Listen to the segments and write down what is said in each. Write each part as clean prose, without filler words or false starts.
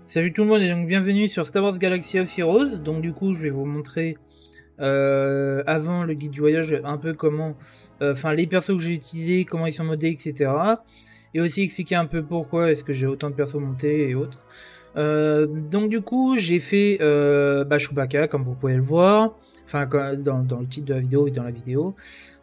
Salut tout le monde et donc bienvenue sur Star Wars Galaxy of Heroes. Donc du coup je vais vous montrer avant le guide du voyage un peu comment, enfin les persos que j'ai utilisés, comment ils sont modés, etc. Et aussi expliquer un peu pourquoi est-ce que j'ai autant de persos montés et autres. Donc du coup j'ai fait Chewbacca comme vous pouvez le voir. Enfin, dans le titre de la vidéo et dans la vidéo.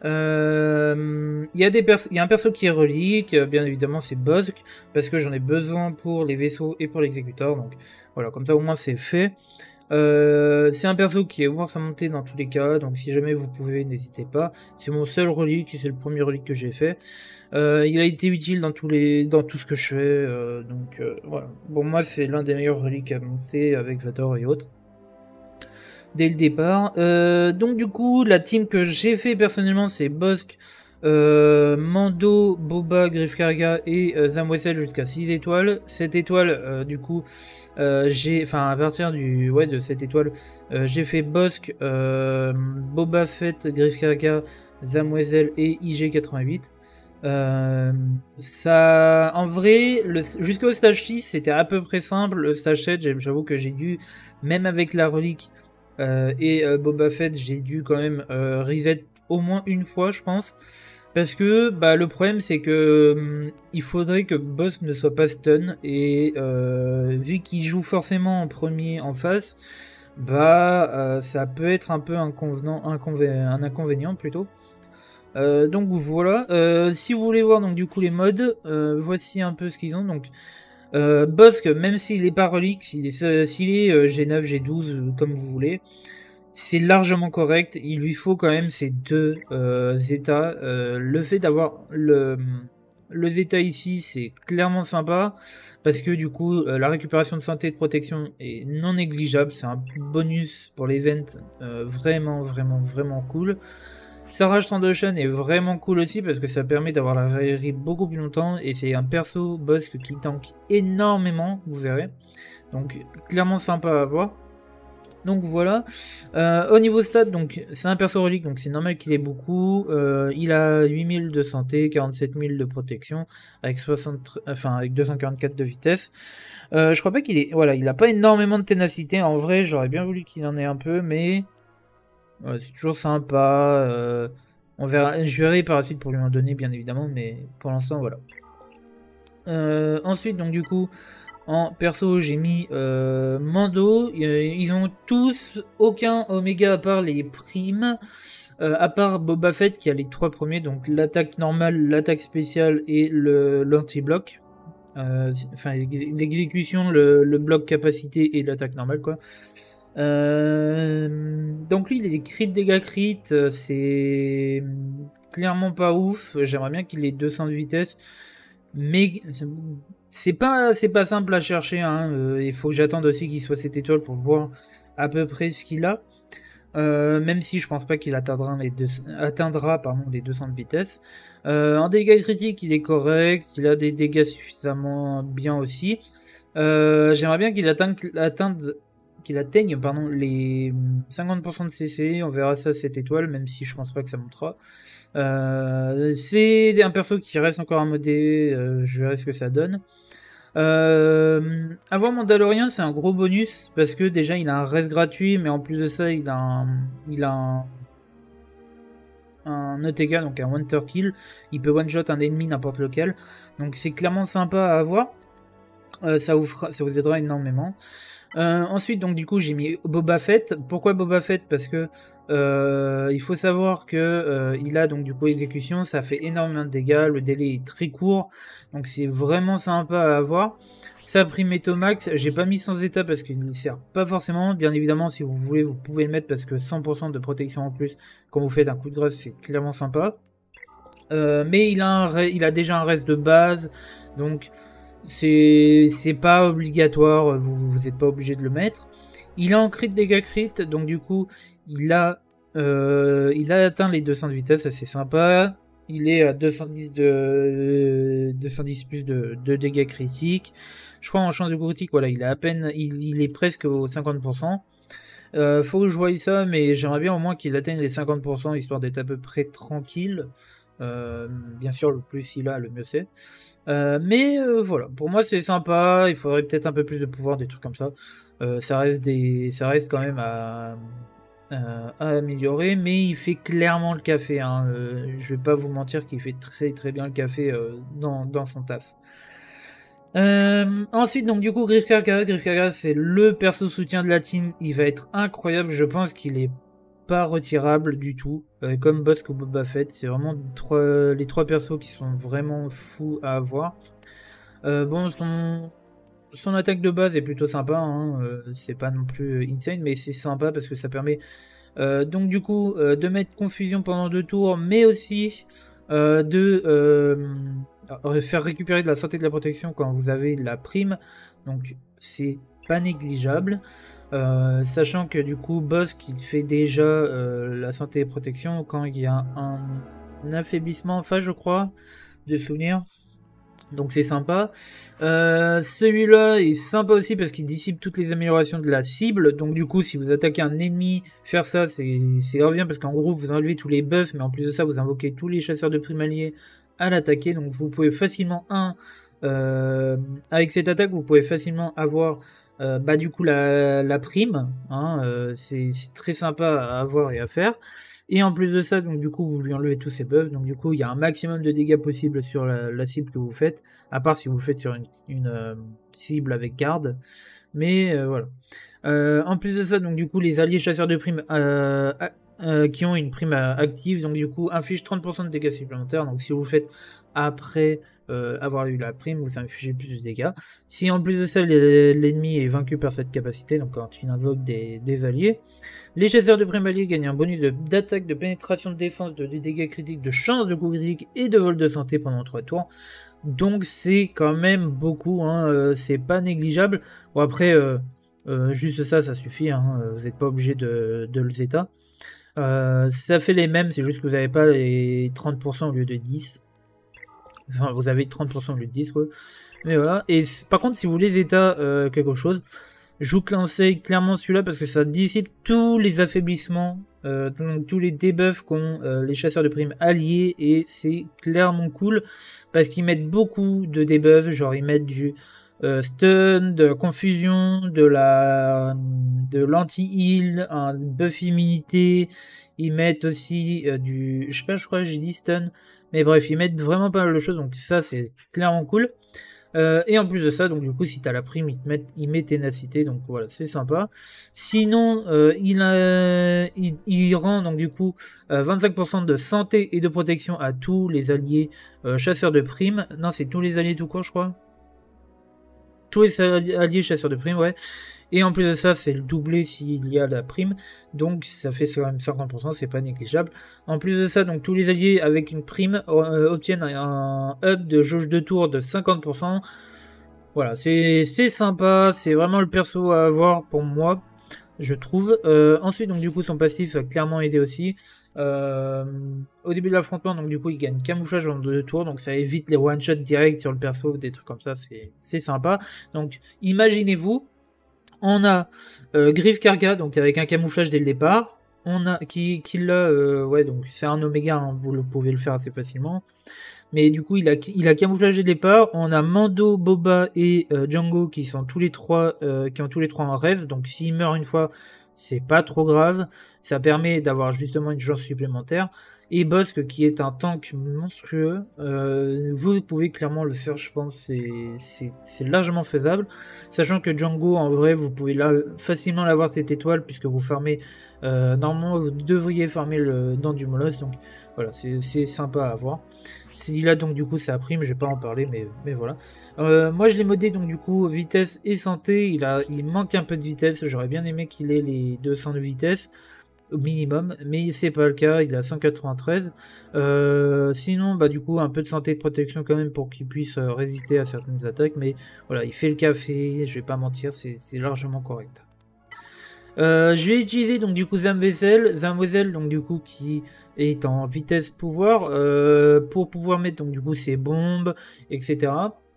Il y a un perso qui est relique, bien évidemment c'est Bossk, parce que j'en ai besoin pour les vaisseaux et pour l'exécuteur. Donc voilà, comme ça au moins c'est fait. C'est un perso qui est voir sa montée dans tous les cas, donc si jamais vous pouvez, n'hésitez pas. C'est mon seul relique, c'est le premier relique que j'ai fait. Il a été utile dans tout ce que je fais, donc voilà. Bon, moi c'est l'un des meilleurs reliques à monter avec Vador et autres dès le départ. Donc du coup, la team que j'ai fait personnellement, c'est Bossk, Mando, Boba, Griff Karga et Zam Wesell jusqu'à 6 étoiles. 7 étoiles, du coup, à partir de cette étoile, j'ai fait Bossk, Boba Fett, Griff Karga, Zam Wesell et IG88. Ça, en vrai, jusqu'au stage 6, c'était à peu près simple. Le stage 7, j'avoue que j'ai dû, même avec la relique, Boba Fett, j'ai dû quand même reset au moins une fois, je pense. Parce que le problème, c'est que il faudrait que Boss ne soit pas stun. Et vu qu'il joue forcément en premier en face, ça peut être un peu un inconvénient plutôt. Donc voilà. Si vous voulez voir donc du coup les modes, voici un peu ce qu'ils ont. Donc Bossk, même s'il n'est pas relique, s'il est G9, G12, comme vous voulez, c'est largement correct. Il lui faut quand même ces deux états. Le fait d'avoir le zeta ici, c'est clairement sympa, parce que du coup, la récupération de santé et de protection est non négligeable. C'est un bonus pour l'event vraiment, vraiment, vraiment cool. Sarah Trandocean est vraiment cool aussi parce que ça permet d'avoir la raillerie beaucoup plus longtemps et c'est un perso Bossk qui tank énormément, vous verrez. Donc clairement sympa à avoir. Donc voilà. Au niveau stats, donc c'est un perso relique, donc c'est normal qu'il ait beaucoup. Il a 8000 de santé, 47000 de protection, avec 244 de vitesse. Je crois pas qu'il est. Voilà, il a pas énormément de ténacité. En vrai, j'aurais bien voulu qu'il en ait un peu, mais ouais, c'est toujours sympa. On verra, je verrai par la suite pour lui en donner, bien évidemment, mais pour l'instant, voilà. Ensuite, donc du coup, en perso, j'ai mis Mando. Ils ont tous aucun Oméga à part les primes. À part Boba Fett qui a les 3 premiers, donc l'attaque normale, l'attaque spéciale et l'anti-bloc. L'exécution, le bloc capacité et l'attaque normale, quoi. Donc lui, il est crit dégâts crit, c'est clairement pas ouf. J'aimerais bien qu'il ait 200 de vitesse, mais c'est pas simple à chercher. Hein. Il faut que j'attende aussi qu'il soit 7 étoiles pour voir à peu près ce qu'il a. Même si je pense pas qu'il atteindra les 200 de vitesse. En dégâts critiques, il est correct. Il a des dégâts suffisamment bien aussi. J'aimerais bien qu'il atteigne les 50% de CC, on verra ça 7 étoiles, même si je pense pas que ça montera. C'est un perso qui reste encore à modder, je verrai ce que ça donne. Avoir Mandalorian, c'est un gros bonus, parce que déjà il a un reste gratuit, mais en plus de ça, il a un ETK, donc un one kill. Il peut one shot un ennemi n'importe lequel, donc c'est clairement sympa à avoir. Ça vous aidera énormément. Ensuite, donc du coup, j'ai mis Boba Fett. Pourquoi Boba Fett? Parce que il faut savoir que il a donc du coup exécution, ça fait énormément de dégâts. Le délai est très court, donc c'est vraiment sympa à avoir. Sa prime est au max. J'ai pas mis sans état parce qu'il ne sert pas forcément. Bien évidemment, si vous voulez, vous pouvez le mettre parce que 100% de protection en plus quand vous faites un coup de grâce, c'est clairement sympa. Mais il a déjà un reste de base, donc c'est pas obligatoire, vous n'êtes pas obligé de le mettre. Il est en crit dégâts crit, donc du coup il a atteint les 200 de vitesse, ça c'est sympa. Il est à 210 plus de dégâts critiques. Je crois en chance de critique, voilà, il est presque aux 50%. Faut que je voie ça, mais j'aimerais bien au moins qu'il atteigne les 50%, histoire d'être à peu près tranquille. Bien sûr, le plus il a, le mieux c'est. Mais voilà, pour moi c'est sympa. Il faudrait peut-être un peu plus de pouvoir, des trucs comme ça. Ça reste quand même à améliorer, mais il fait clairement le café. Hein. Je vais pas vous mentir qu'il fait très très bien le café dans son taf. Ensuite, donc du coup, Griff Karga, c'est le perso soutien de la team. Il va être incroyable. Je pense qu'il est pas retirable du tout. Comme Bossk ou Boba Fett. C'est vraiment les trois persos qui sont vraiment fous à avoir. Bon, son attaque de base est plutôt sympa. Hein. C'est pas non plus insane, mais c'est sympa parce que ça permet donc du coup de mettre confusion pendant 2 tours, mais aussi de faire récupérer de la santé et de la protection quand vous avez la prime. Donc c'est pas négligeable. Sachant que du coup Bossk il fait déjà la santé et protection quand il y a un affaiblissement en face, je crois, de souvenir. Donc c'est sympa. Celui-là est sympa aussi parce qu'il dissipe toutes les améliorations de la cible. Donc du coup, si vous attaquez un ennemi, faire ça, c'est grave bien parce qu'en gros, vous enlevez tous les buffs, mais en plus de ça, vous invoquez tous les chasseurs de primes alliés à l'attaquer. Donc vous pouvez facilement, avec cette attaque, vous pouvez facilement avoir du coup la prime. Hein, c'est très sympa à avoir et à faire. Et en plus de ça, donc du coup, vous lui enlevez tous ses buffs. Donc du coup, il y a un maximum de dégâts possible sur la cible que vous faites. À part si vous le faites sur une cible avec garde. Mais voilà. En plus de ça, donc du coup, les alliés chasseurs de primes qui ont une prime active, donc du coup, infligent 30% de dégâts supplémentaires. Donc si vous le faites après avoir eu la prime, vous infligez plus de dégâts. Si en plus de ça, l'ennemi est vaincu par cette capacité, donc quand il invoque des alliés, les chasseurs de primes alliés gagnent un bonus d'attaque, de pénétration, de défense, de dégâts critiques, de chance de coup critique et de vol de santé pendant 3 tours. Donc c'est quand même beaucoup, hein, c'est pas négligeable. Bon après, juste ça suffit, hein, vous n'êtes pas obligé de le zeta. Ça fait les mêmes, c'est juste que vous n'avez pas les 30% au lieu de 10. Enfin, vous avez 30% au lieu de 10, quoi. Mais voilà. Et par contre, si vous voulez zeta quelque chose, je vous conseille clairement celui-là parce que ça dissipe tous les affaiblissements, donc tous les debuffs qu'ont les chasseurs de primes alliés, et c'est clairement cool parce qu'ils mettent beaucoup de debuffs, genre ils mettent du stun, de confusion, de l'anti-heal, un buff immunité, ils mettent aussi du, je sais pas, je crois que j'ai dit stun, mais bref, ils mettent vraiment pas mal de choses, donc ça c'est clairement cool. Et en plus de ça, donc du coup, si t'as la prime, il met ténacité, donc voilà, c'est sympa. Sinon, il rend donc du coup 25% de santé et de protection à tous les alliés chasseurs de primes. Non, c'est tous les alliés tout court, je crois. Tous les alliés chasseurs de primes, ouais. Et en plus de ça, c'est le doublé s'il y a la prime. Donc ça fait quand même 50%, c'est pas négligeable. En plus de ça, donc tous les alliés avec une prime obtiennent un up de jauge de tour de 50%. Voilà, c'est sympa, c'est vraiment le perso à avoir pour moi, je trouve. Ensuite, donc du coup, son passif a clairement aidé aussi. Au début de l'affrontement, donc du coup, il gagne camouflage en 2 tours, donc ça évite les one-shots directs sur le perso, des trucs comme ça, c'est sympa. Donc, imaginez-vous, on a Griff Karga, donc avec un camouflage dès le départ. On a qui l'a, ouais, donc c'est un Oméga, hein, vous pouvez le faire assez facilement. Mais du coup, il a camouflage dès le départ. On a Mando, Boba et Django qui sont tous les trois, qui ont tous les trois un res. Donc s'il meurt une fois, c'est pas trop grave. Ça permet d'avoir justement une chance supplémentaire. Et Bossk qui est un tank monstrueux, vous pouvez clairement le faire, je pense, c'est largement faisable. Sachant que Django, en vrai, vous pouvez facilement l'avoir cette étoile, puisque vous farmez, normalement vous devriez farmer dans du Moloss, donc voilà, c'est sympa à avoir. Il a donc du coup sa prime, je vais pas en parler, mais voilà. Moi je l'ai modé donc du coup vitesse et santé, il manque un peu de vitesse, j'aurais bien aimé qu'il ait les 200 de vitesse au minimum, mais c'est pas le cas, il a 193. Sinon, du coup, un peu de santé et de protection quand même pour qu'il puisse résister à certaines attaques, mais voilà, il fait le café, je vais pas mentir, c'est largement correct. Je vais utiliser donc du coup Zamwesel, donc du coup qui est en vitesse pouvoir pour pouvoir mettre donc du coup ses bombes, etc.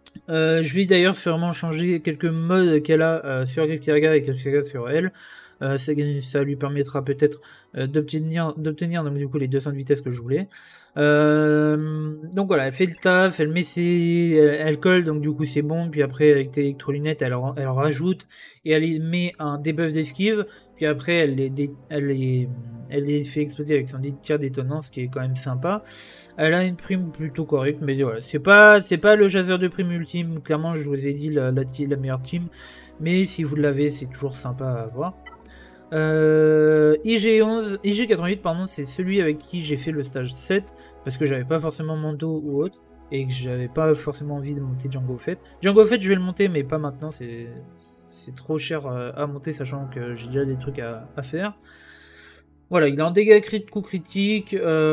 Je vais d'ailleurs sûrement changer quelques modes qu'elle a sur Grifkirga et Grifkirga sur elle. Ça lui permettra peut-être d'obtenir donc du coup les 200 de vitesse que je voulais. Donc voilà, elle fait le taf, elle met elle colle, donc du coup c'est bon. Puis après avec tes électrolunettes, elle rajoute et elle met un debuff d'esquive. Puis après elle les fait exploser avec son tir détonnant, ce qui est quand même sympa. Elle a une prime plutôt correcte, mais voilà, c'est pas le chasseur de prime ultime. Clairement, je vous ai dit la meilleure team, mais si vous l'avez, c'est toujours sympa à avoir. IG88, pardon, c'est celui avec qui j'ai fait le stage 7 parce que j'avais pas forcément Mando ou autre et que j'avais pas forcément envie de monter Django Fett. Django Fett, je vais le monter, mais pas maintenant, c'est trop cher à monter, sachant que j'ai déjà des trucs à faire. Voilà, il a un dégâts crit de coup critique.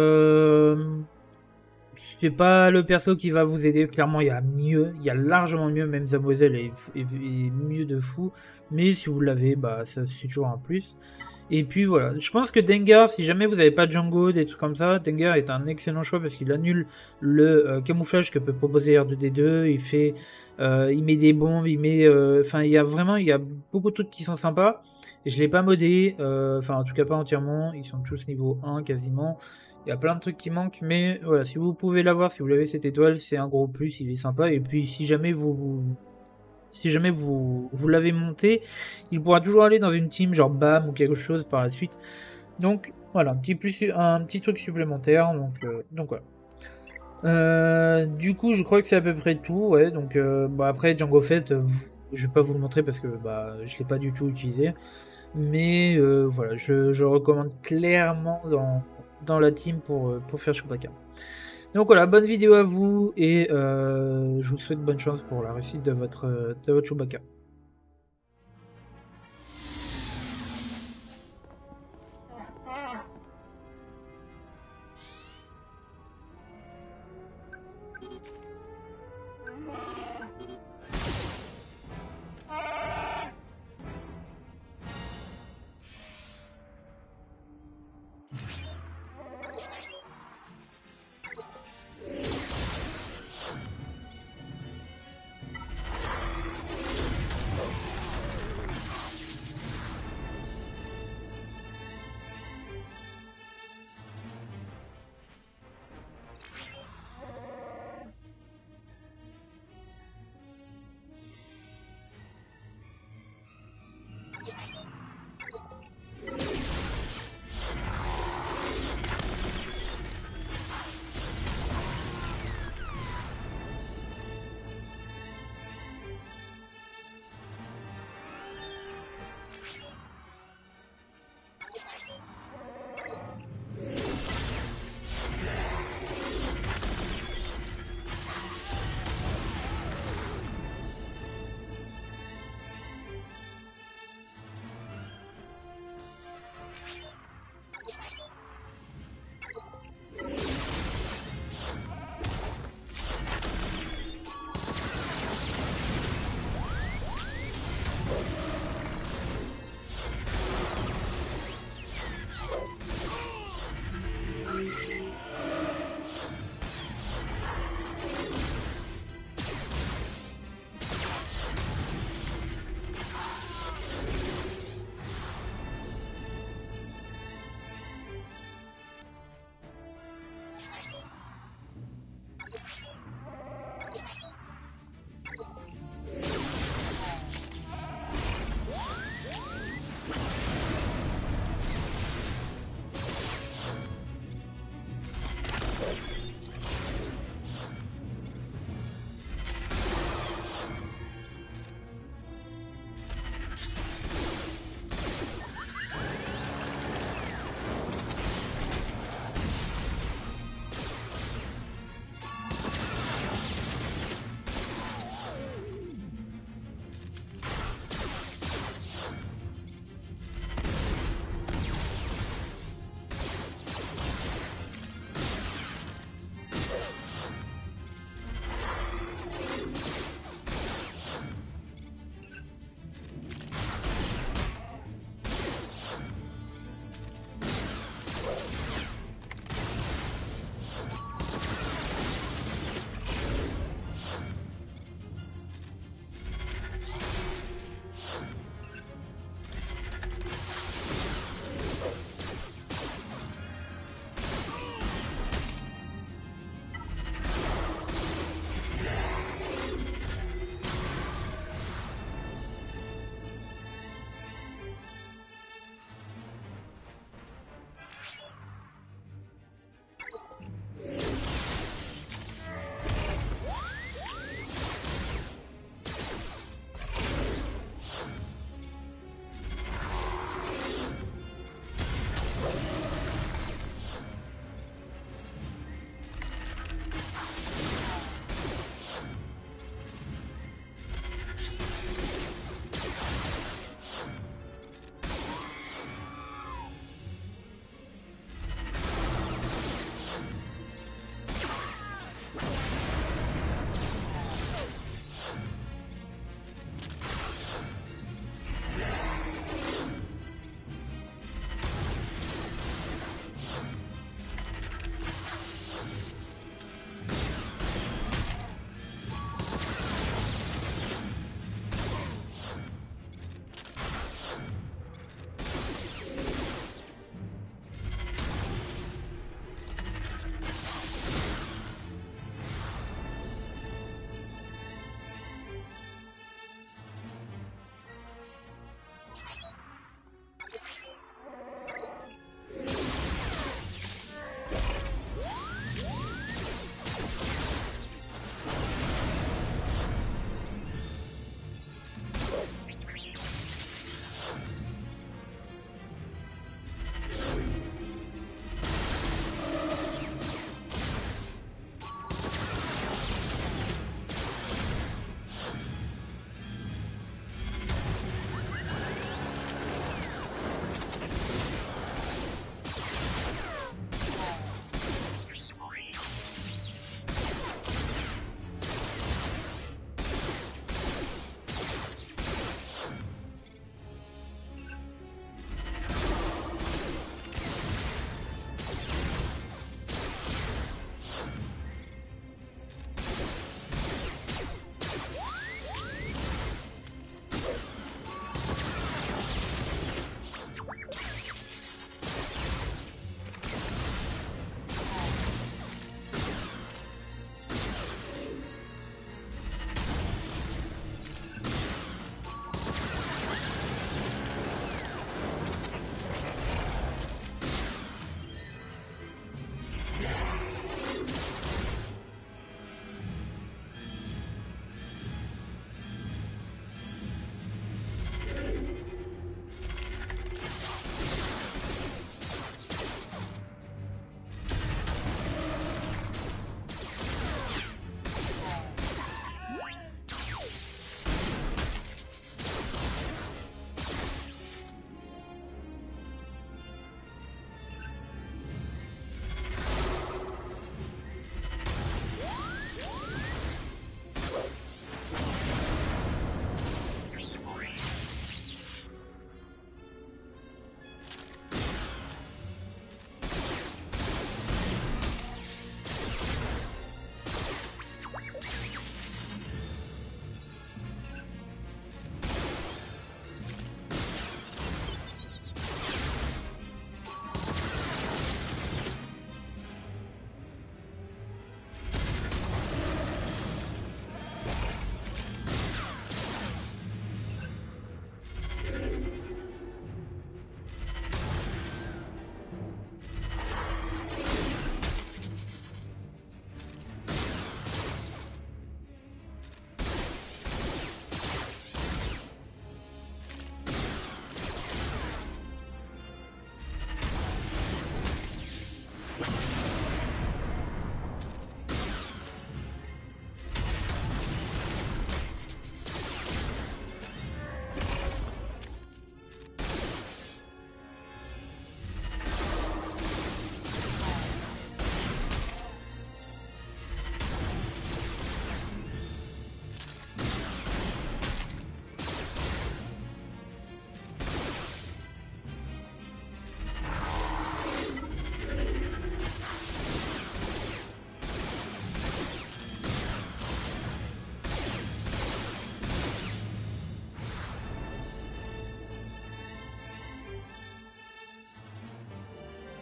C'est pas le perso qui va vous aider. Clairement, il y a mieux. Il y a largement mieux. Même Zamoiselle est mieux de fou. Mais si vous l'avez, bah, ça c'est toujours un plus. Et puis voilà. Je pense que Dengar, si jamais vous n'avez pas Django, des trucs comme ça, Dengar est un excellent choix parce qu'il annule le camouflage que peut proposer R2D2. Il met des bombes, enfin, il y a beaucoup de trucs qui sont sympas. Et je l'ai pas modé. Enfin, en tout cas, pas entièrement. Ils sont tous niveau 1 quasiment. Il y a plein de trucs qui manquent, mais voilà, si vous pouvez l'avoir, si vous l'avez cette étoile, c'est un gros plus, il est sympa. Et puis si jamais vous l'avez monté, il pourra toujours aller dans une team genre BAM ou quelque chose par la suite. Donc voilà, un petit truc supplémentaire. Donc voilà. Du coup, je crois que c'est à peu près tout. Ouais, donc bah, après Django Fett, je vais pas vous le montrer parce que bah, je l'ai pas du tout utilisé. Mais voilà, je recommande clairement dans la team pour faire Chewbacca. Donc voilà, bonne vidéo à vous et je vous souhaite bonne chance pour la réussite de votre Chewbacca.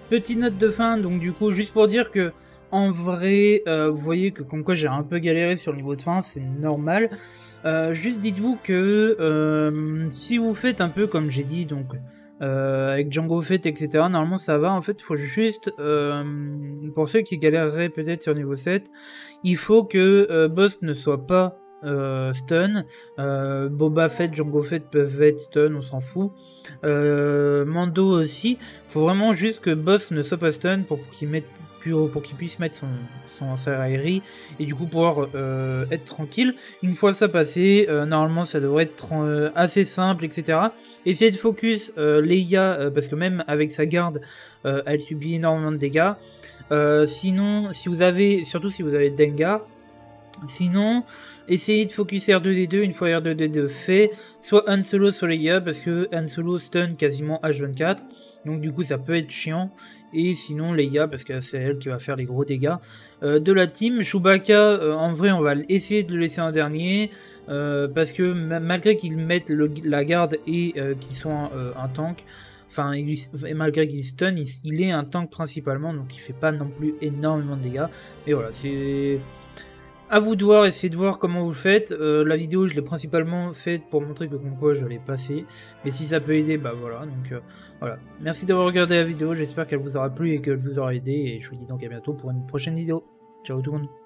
Petite note de fin, donc du coup, juste pour dire que en vrai, vous voyez que comme quoi j'ai un peu galéré sur le niveau de fin, c'est normal. Juste dites-vous que si vous faites un peu comme j'ai dit, donc avec Django Fett, etc., normalement ça va. En fait, il faut juste, pour ceux qui galéreraient peut-être sur niveau 7, il faut que Boss ne soit pas stun. Boba Fett, Django Fett peuvent être stun, on s'en fout. Mando aussi. Faut vraiment juste que Boss ne soit pas stun pour qu'il puisse mettre sa raillerie et du coup pouvoir être tranquille. Une fois ça passé, normalement ça devrait être assez simple, etc. Essayez de focus Leia, parce que même avec sa garde, elle subit énormément de dégâts. Sinon, surtout si vous avez Dengar, sinon, essayez de focus R2D2 une fois R2D2 fait, soit Han Solo soit Leia, parce que Han Solo stun quasiment H24, donc du coup ça peut être chiant, et sinon Leia, parce que c'est elle qui va faire les gros dégâts de la team. Chewbacca, en vrai on va essayer de le laisser en dernier, parce que malgré qu'ils mettent la garde et qu'ils sont un tank, enfin, malgré qu'il stun, il est un tank principalement, donc il fait pas non plus énormément de dégâts, mais voilà, c'est... À vous de voir, essayez de voir comment vous le faites. La vidéo, je l'ai principalement faite pour montrer que comme quoi je l'ai passé. Mais si ça peut aider, bah voilà. Donc voilà. Merci d'avoir regardé la vidéo. J'espère qu'elle vous aura plu et qu'elle vous aura aidé. Et je vous dis donc à bientôt pour une prochaine vidéo. Ciao tout le monde.